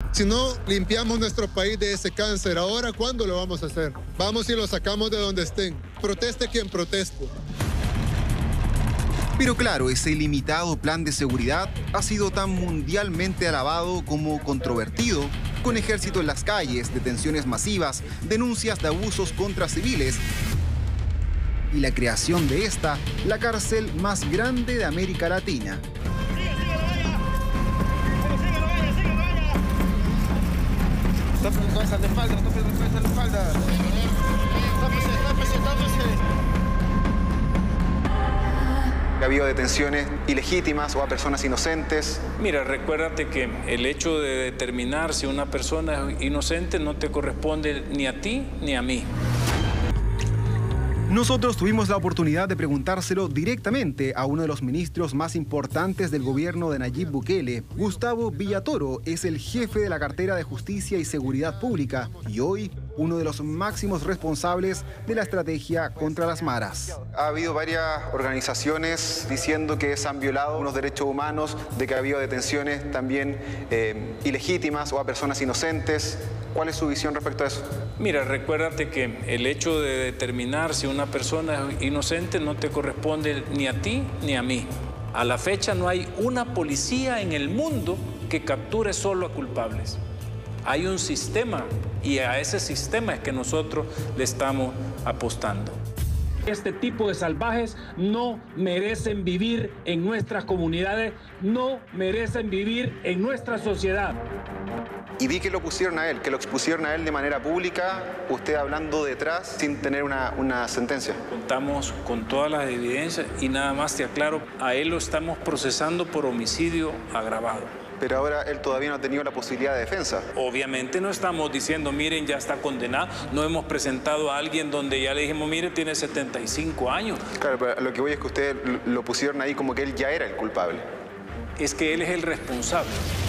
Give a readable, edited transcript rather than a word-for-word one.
Si no limpiamos nuestro país de ese cáncer, ahora, ¿cuándo lo vamos a hacer? Vamos y lo sacamos de donde estén. Proteste quien proteste. Pero claro, ese ilimitado plan de seguridad ha sido tan mundialmente alabado como controvertido, con ejército en las calles, detenciones masivas, denuncias de abusos contra civiles y la creación de esta, la cárcel más grande de América Latina. Ha habido detenciones ilegítimas o a personas inocentes. Mira, recuérdate que el hecho de determinar si una persona es inocente no te corresponde ni a ti ni a mí. Nosotros tuvimos la oportunidad de preguntárselo directamente a uno de los ministros más importantes del gobierno de Nayib Bukele. Gustavo Villatoro es el jefe de la cartera de Justicia y Seguridad Pública y hoy uno de los máximos responsables de la estrategia contra las maras. Ha habido varias organizaciones diciendo que se han violado unos derechos humanos, de que ha habido detenciones también ilegítimas o a personas inocentes. ¿Cuál es su visión respecto a eso? Mira, recuérdate que el hecho de determinar si una persona es inocente no te corresponde ni a ti ni a mí. A la fecha no hay una policía en el mundo que capture solo a culpables. Hay un sistema y a ese sistema es que nosotros le estamos apostando. Este tipo de salvajes no merecen vivir en nuestras comunidades, no merecen vivir en nuestra sociedad. Y vi que lo pusieron a él, que lo expusieron a él de manera pública, usted hablando detrás sin tener una sentencia. Contamos con todas las evidencias y nada más te aclaro, a él lo estamos procesando por homicidio agravado. Pero ahora él todavía no ha tenido la posibilidad de defensa. Obviamente no estamos diciendo, miren, ya está condenado. No hemos presentado a alguien donde ya le dijimos, mire, tiene 75 años. Claro, pero lo que voy es que usted lo pusieron ahí como que él ya era el culpable. Es que él es el responsable.